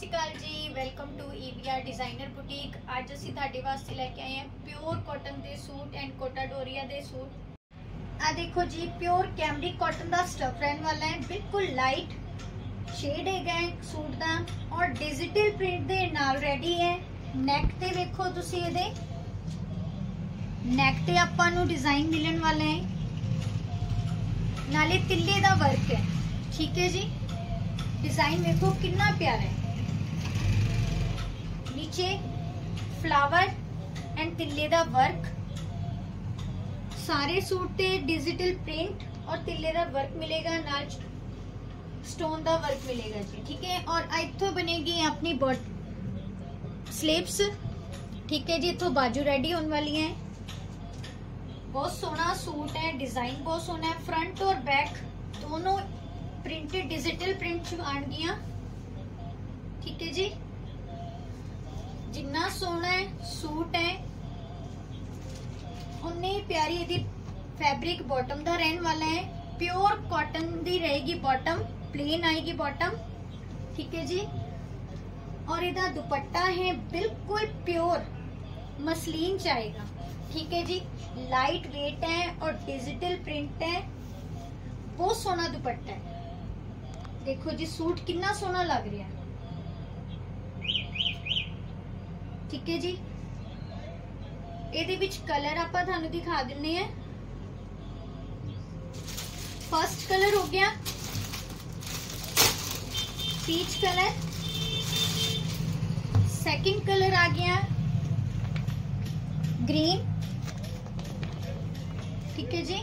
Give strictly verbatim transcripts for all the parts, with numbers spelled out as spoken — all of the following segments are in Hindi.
ਸ਼੍ਰੀ ਅਕਾਲ ਜੀ, welcome to E V R designer boutique. ਅੱਜ ਅਸੀਂ ਤੁਹਾਡੇ ਵਾਸਤੇ ਲੈ ਕੇ ਆਏ ਹਾਂ ਪਿਓਰ ਕਾਟਨ ਦੇ ਸੂਟ ਐਂਡ ਕੋਟਾ ਡੋਰੀਆ ਦੇ सूट। आ देखो जी, प्योर कैमरिक कॉटन का स्टफ रहने वाला है, बिल्कुल लाइट शेड है सूट का और डिजिटल प्रिंट दे नाल रेडी है। नैक ते वेखो तुसी, इहदे नैक ते आपां नूं डिजाइन मिलण वाला है, नाले तिल्ले दा वर्क है। ठीक है जी, डिजाइन देखो कितना प्यारा है। नीचे फ्लावर एंड तिल्ले दा वर्क, सारे सूट ते डिजिटल प्रिंट और तिल्ले दा वर्क मिलेगा, नाल स्टोन दा वर्क मिलेगा जी। ठीक है, और इत्थों बनेगी अपनी बॉट स्लीव्स। ठीक है जी, इत्थों बाजू रेडी होने वाली है। बहुत सोहना सूट है, डिजाइन बहुत सोहना है। फ्रंट और बैक दोनों प्रिंटेड डिजिटल प्रिंट आनगियां। ठीक है जी, जिन्ना सोहना है सूट है उन्नी प्यारी इहदी फैब्रिक बॉटम दा रहने वाला है। प्योर कॉटन दी रहेगी बॉटम, प्लेन आएगी बॉटम। ठीक है जी, और इहदा दुपट्टा है बिल्कुल प्योर मसलिन च आएगा। ठीक है जी, लाइट वेट है और डिजिटल प्रिंट है, बहुत सोहना दुपट्टा है। देखो जी सूट कितना सोहना लग रहा है। ठीक है जी, ਇਹਦੇ ਵਿੱਚ कलर ਆਪਾਂ ਤੁਹਾਨੂੰ दिखा ਦਿੰਨੇ ਆ। फर्स्ट कलर हो गया पीच कलर, सेकंड कलर आ गया ग्रीन। ठीक है जी,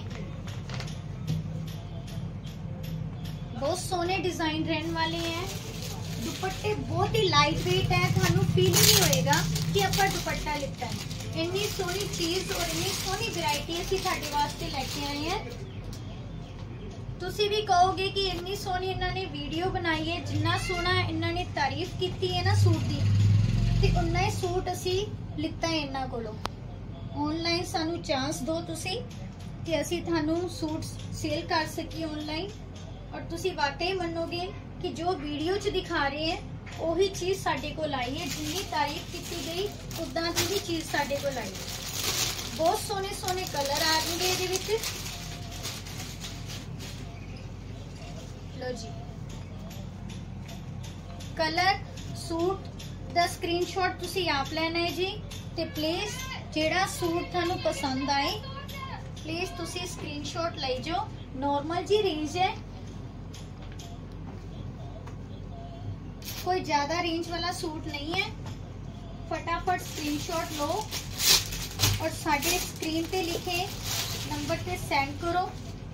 बहुत सोने डिजाइन रहने वाले हैं। दुपट्टे बहुत ही लाइट वेट है, थानू फील ही नहीं होएगा कि आपा दुपट्टा लिता है। इन्नी सोहनी चीज और इन्नी सोहनी वैरायटी असीं तुहाडे वास्ते लेके आए हैं। तुसीं भी कहोगे कि इन्नी सोहनी इन्हां ने वीडियो बनाई है, जिन्ना सोहना इन्हां ने तारीफ कीती है ना सूट दी, ते उन्ना ही सूट असीं लिता है इन्हां कोलों। ऑनलाइन सानू चांस दो तुसीं कि असीं तुहानू सूट सेल कर सकीए ऑनलाइन, और तुसीं वाकई मनोगे कि जो वीडियो च दिखा रहे हैं ਉਹੀ चीज साडे कोल आई है। जिन्नी तारीफ की गई उदां दी ही चीज साडे कोल आई है। बहुत सोहने सोहने कलर आ जाएंगे इहदे विच। लो जी, कलर सूट दा स्क्रीनशॉट तुसी आप लेना है जी, ते प्लीज जेड़ा सूट थानू पसंद आए प्लीज तुसी स्क्रीनशॉट ले जाओ। नॉर्मल जी रेंज है, कोई ज्यादा रेंज वाला सूट नहीं है। फटाफट स्क्रीनशॉट लो और साडे स्क्रीन पे लिखे नंबर पे सेंड करो।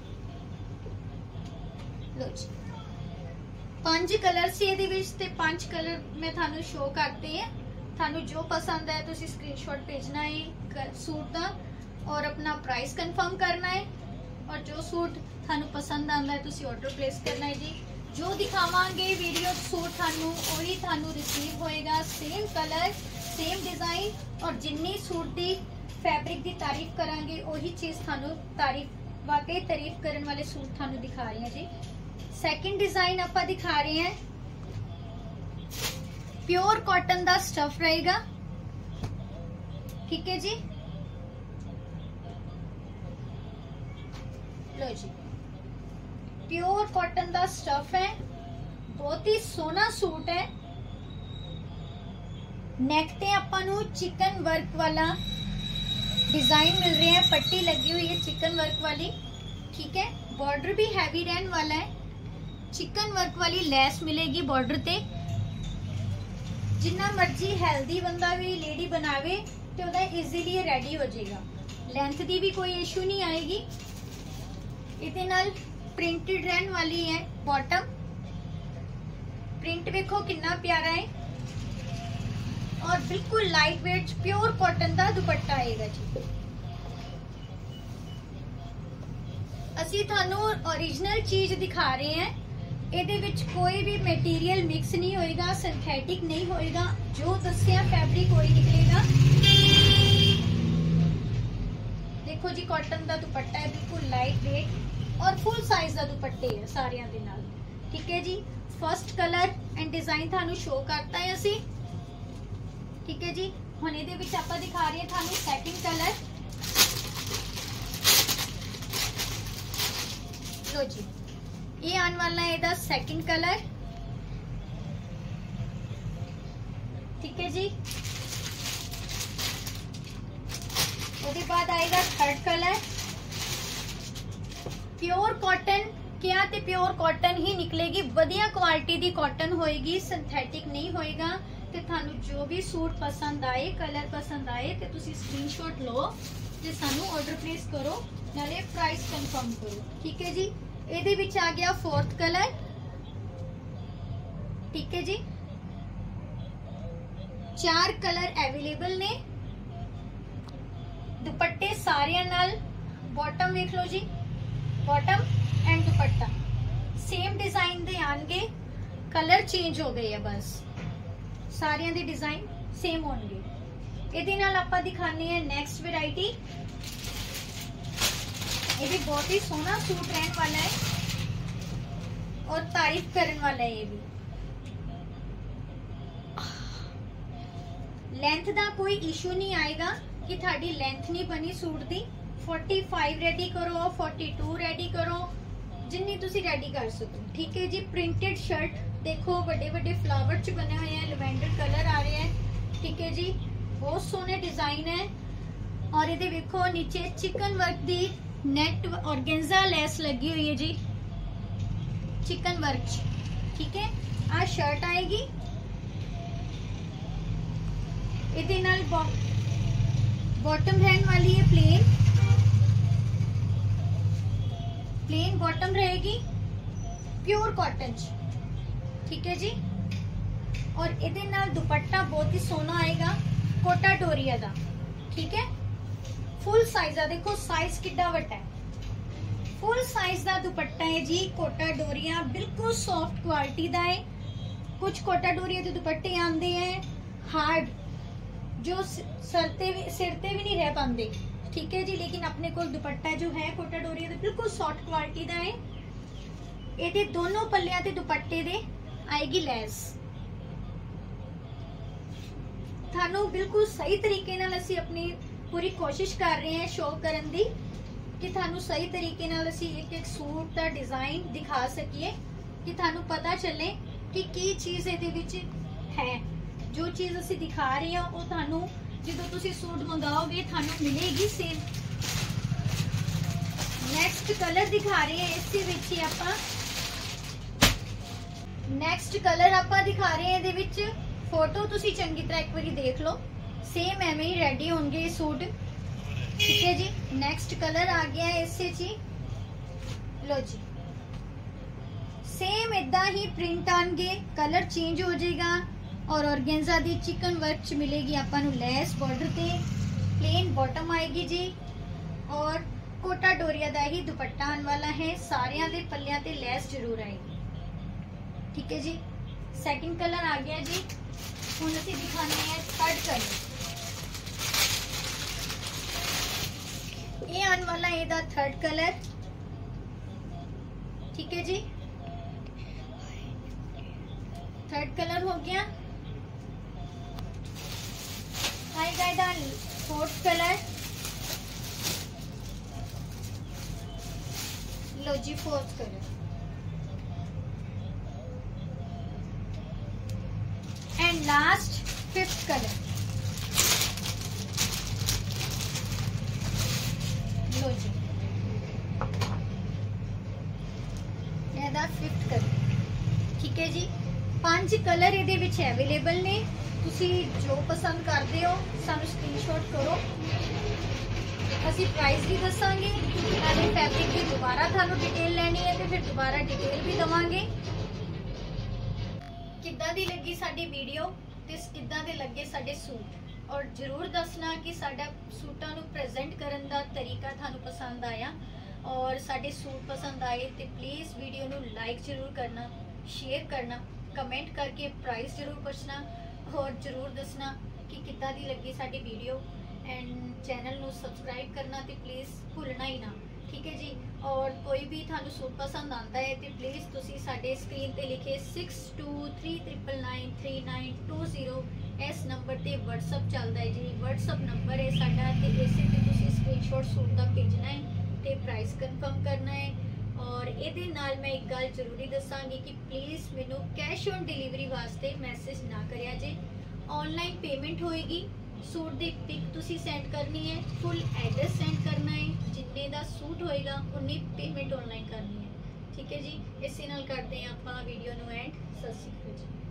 लो जी, पांच कलर से इहदे विच ते पांच कलर मैं थानू शो करते हैं। थानू जो पसंद है तुसी स्क्रीनशॉट भेजना है सूट दा और अपना प्राइस कंफर्म करना है, और जो सूट थानू पसंद आंदा है तुसी ऑर्डर प्लेस करना है जी। जो दिखावांगे वीडियो सूट थानू वही थानू रिसीव होएगा। सेम कलर सेम डिजाइन, और जिन्नी सूट दी फैब्रिक दी तारीफ करांगे वही चीज थानू तारीफ वाकई तारीफ करने वाले सूट थानू दिखा रहे हैं जी। सेकंड डिजाइन आपा दिखा रहे हैं, प्योर कॉटन दा स्टफ रहेगा। ठीक है जी, लो जी प्योर कॉटन का स्टफ है, बहुत ही सोहना सूट है। नेक ते आपां नूं चिकन वर्क वाला डिजाइन मिल रहे हैं, पट्टी लगी हुई है चिकन वर्क वाली। ठीक है, बॉर्डर भी हैवी रहने वाला है, चिकन वर्क वाली लैस मिलेगी बॉर्डर ते। जिन्ना मर्जी हेल्दी बंदा भी लेडी बनावे तो उहदा इजीली रेडी हो जाएगा। लेंथ दी भी कोई इशू नहीं आएगी। इहदे नाल प्रिंटेड रहने वाली है बॉटम। प्रिंट देखो कितना प्यारा है, और बिल्कुल लाइट वेट प्योर कॉटन का दुपट्टा आएगा जी। असी थानू ओरिजिनल चीज दिखा रहे हैं, इहदे विच कोई भी मटेरियल मिक्स नहीं होएगा, सिंथेटिक नहीं होएगा। जो दस्सिया फैब्रिक वही निकलेगा। देखो जी कॉटन का दुपट्टा है, बिल्कुल लाइट वेट और फुल साइज का दुपट्टे है सारियां दे नाल। ठीक है जी, फर्स्ट कलर एंड डिजाइन थानू शो करता है असी, ठीक है जी। हुण इहदे विच आपां दिखा रहे हैं थानू सैकेंड कलर। लो जी, ये आने वाला है इहदा सैकेंड कलर, ठीक है जी। उसके बाद आएगा थर्ड कलर। प्योर कॉटन क्या ते प्योर कॉटन ही निकलेगी, वधिया क्वालिटी दी कॉटन होएगी, सिंथेटिक नहीं होएगा। ते थानू जो भी सूट पसंद आए, कलर पसंद आए ते तुसी स्क्रीनशॉट लो ते सानू ऑर्डर प्लेस करो, नाले प्राइस कंफर्म करो, ठीक है जी। इहदे विच आ गया फोर्थ कलर, ठीक है जी। चार कलर अवेलेबल ने, दुपट्टे सारियां नाल, बॉटम देख लो जी, बॉटम एंड दुपट्टा सेम डिजाइन दे आएंगे, कलर चेंज हो गए है बस, सारियां दे डिजाइन सेम होंगे। इहदे नाल आपां दिखाने हैं नेक्स्ट वैरायटी। ये भी बहुत ही सोहना सूट रहने वाला है और तारीफ करने वाला है। ये भी लेंथ दा कोई इशू नहीं आएगा कि थाडी लेंथ नहीं बनी सूट दी। पैंतालीस रेडी करो, बयालीस रेडी करो, जिन्नी तुसी रेडी कर सको, ठीक है जी। प्रिंटेड शर्ट देखो, बड़े बड़े फ्लावर च बने हुए हैं, लवेंडर कलर आ रहे हैं, ठीक है जी। बहुत सोहने डिजाइन है और ये देखो नीचे चिकन वर्क दी नेट ऑर्गेन्जा लेस लगी हुई है जी, चिकन वर्क, ठीक है। आ शर्ट आएगी, इहदे नाल बॉटम रहने वाली है प्लेन, प्लेन बॉटम रहेगी, प्योर कॉटन, ठीक है जी। और इहदे नाल दुपट्टा बहुत ही सोहना आएगा, कोटा डोरिया दा, ठीक है। फुल साइज, देखो साइज कितना वड्डा है, फुल साइज दा दुपट्टा है जी, कोटा डोरिया, बिल्कुल सॉफ्ट क्वालिटी दा है। कुछ कोटा डोरिया के दुपट्टे आंदे हैं हार्ड, जो सरते सिरते भी नहीं रह पाते, ठीक है जी। लेकिन अपने को दुपट्टा जो है कोटा डोरिया का बिल्कुल सॉफ्ट क्वालिटी का है। ये दोनों पल्लियां ते दुपट्टे दे आएगी लैस। थानू बिल्कुल सही तरीके नाल असी अपनी पूरी कोशिश कर रहे हैं शो करन दी कि थानू सही तरीके नाल असी एक एक सूट का डिजाइन दिखा सकिए, कि थानू पता चले कि की चीज इहदे विच है। जो चीज असी दिखा रहे हैं वो थानू जो तुसी सूट मंगाओगे थानू मिलेगी सेम। नेक्स्ट कलर दिखा रहे हैं, इसके विच ही आपां नेक्स्ट कलर आपां दिखा रहे हैं। इहदे विच फोटो तुसी चंगी तरह एक बारी देख लो, सेम एवें ही रेडी होंगे ये सूट, ठीक है जी। नेक्स्ट कलर आ गया है इससे जी, लो जी सेम इदा ही प्रिंट आएंगे, कलर चेंज हो जाएगा और ऑर्गेन्जा दी चिकन वर्क च मिलेगी आपां नू लैस, बॉर्डर ते प्लेन बॉटम आएगी जी और कोटा डोरिया दा ही दुपट्टा आने वाला है। सारियां दे पल्लियां ते लैस जरूर आएगी, ठीक है जी। सेकंड कलर आ गया जी, हुण असीं दिखाने हैं थर्ड कलर। ये आने वाला है इहदा थर्ड कलर, ठीक है जी। थर्ड कलर हो गया, आएगा इधर फोर्थ कलर, लो जी fourth colour and last fifth colour, लो जी ਇਹਦਾ फिफ्थ कलर, ठीक है जी। पांच कलर ਇਹਦੇ ਵਿੱਚ अवेलेबल ने, ਤੁਸੀਂ जो पसंद करते हो ਸਾਨੂੰ स्क्रीनशॉट करो। ਅਸੀਂ प्राइस भी दसांगे, नाले फैब्रिक की दोबारा थानू डिटेल लेनी है तो फिर दोबारा डिटेल भी दवांगे। किद्दां दी लगी साडी वीडियो ते किद्दां दे लगे साडे सूट, और जरूर दसना कि साडा सूटां नू प्रेजेंट करन दा तरीका थानू पसंद आया और साडे सूट पसंद आए तो प्लीज़ वीडियो नू लाइक जरूर करना, शेयर करना, कमेंट करके प्राइस जरूर पूछना और जरूर दसना कि किद्दां दी लगी साडी वीडियो। एंड चैनल नू सबसक्राइब करना तो प्लीज़ भुलना ही ना, ठीक है जी। और कोई भी थानू सूट पसंद आता है तो प्लीज़ तुसी साडे स्क्रीन ते लिखे six two three triple nine three nine two zero इस नंबर ते व्हाट्सअप चलता है जी। व्हाट्सअप नंबर है साडा ते इसे ते तुसी स्क्रीनशॉट सूट का भेजना है ते प्राइस कंफर्म करना है। और ये नाल मैं एक गल जरूरी दसांगी कि प्लीज़ मैनू कैश ऑन डिलीवरी वास्ते मैसेज ना करिया जे। ऑनलाइन पेमेंट होएगी, सूट की पिक तुसी सेंड करनी है, फुल एड्रैस सेंड करना है, जिन्ने का सूट होएगा उन्नी पेमेंट ऑनलाइन करनी है। ठीक है जी, इस नाल करते हैं आप वीडियो नू एंड। सत श्री अकाल जी।